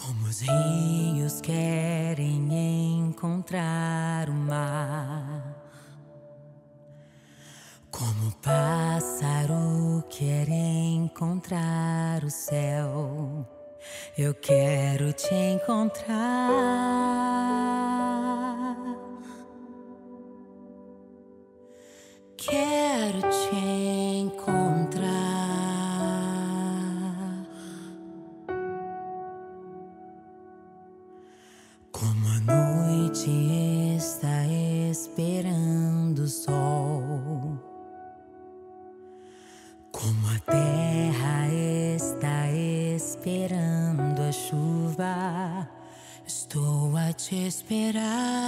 Como os rios querem encontrar o mar, como o pássaro quer encontrar o céu, eu quero te encontrar. Quero te encontrar. Como a noite está esperando o sol, como a terra está esperando a chuva, estou a te esperar.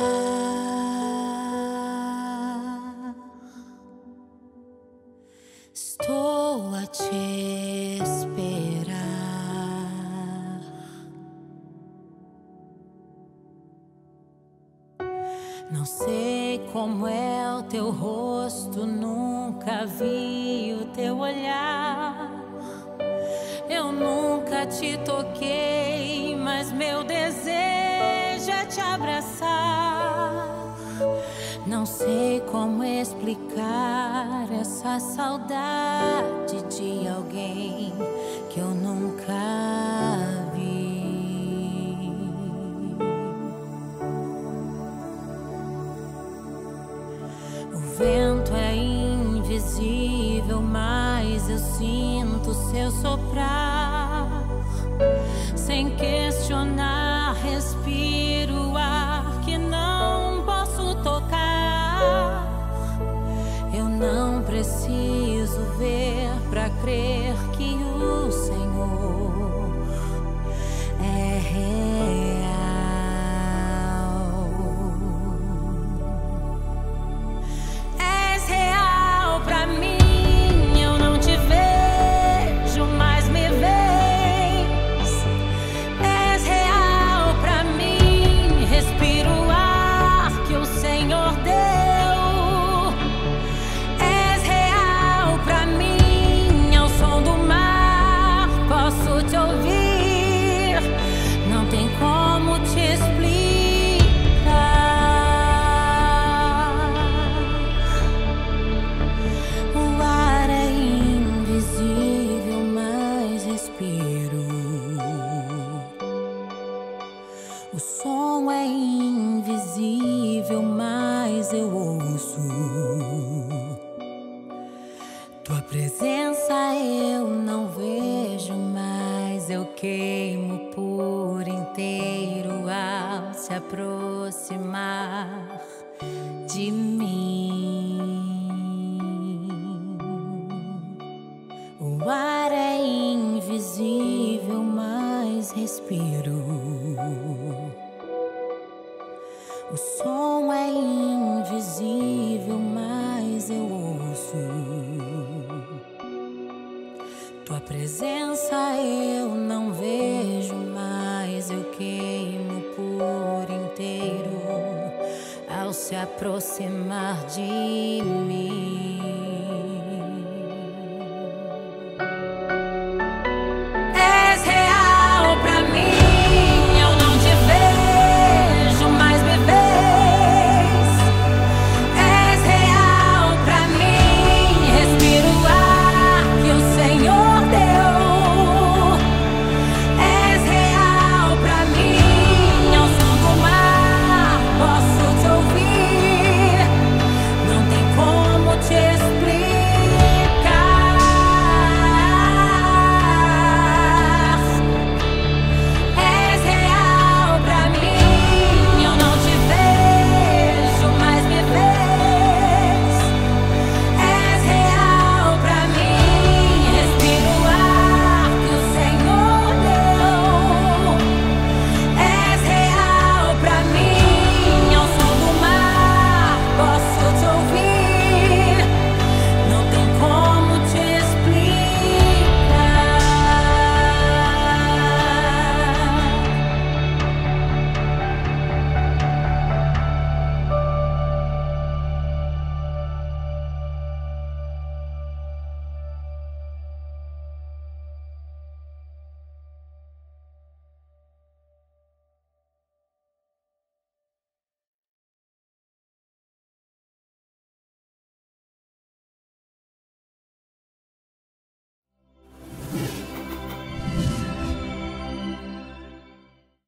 Estou a te esperar. Não sei como é o teu rosto, nunca vi o teu olhar. Eu nunca te toquei, mas meu desejo é te abraçar. Não sei como explicar essa saudade de alguém que eu nunca vi. O vento é invisível, mas eu sinto seu soprar. Sem questionar, respiro o ar que não posso tocar. Eu não preciso ver pra crer que o Senhor é real. És real pra mim, eu não te vejo, mas me vês. És real pra mim, respiro o ar que o Senhor deu. És real pra mim, ao som do mar posso te ouvir. Não tem como te explicar. O ar é invisível, mas respiro. O som é invisível, mas eu ouço. Tua presença eu não vejo, mas eu queimo por inteiro ao se aproximar de mim. O ar é invisível, mas respiro. O som é invisível, mas eu ouço. Tua presença eu não vejo, mas eu queimo por inteiro ao se aproximar de mim.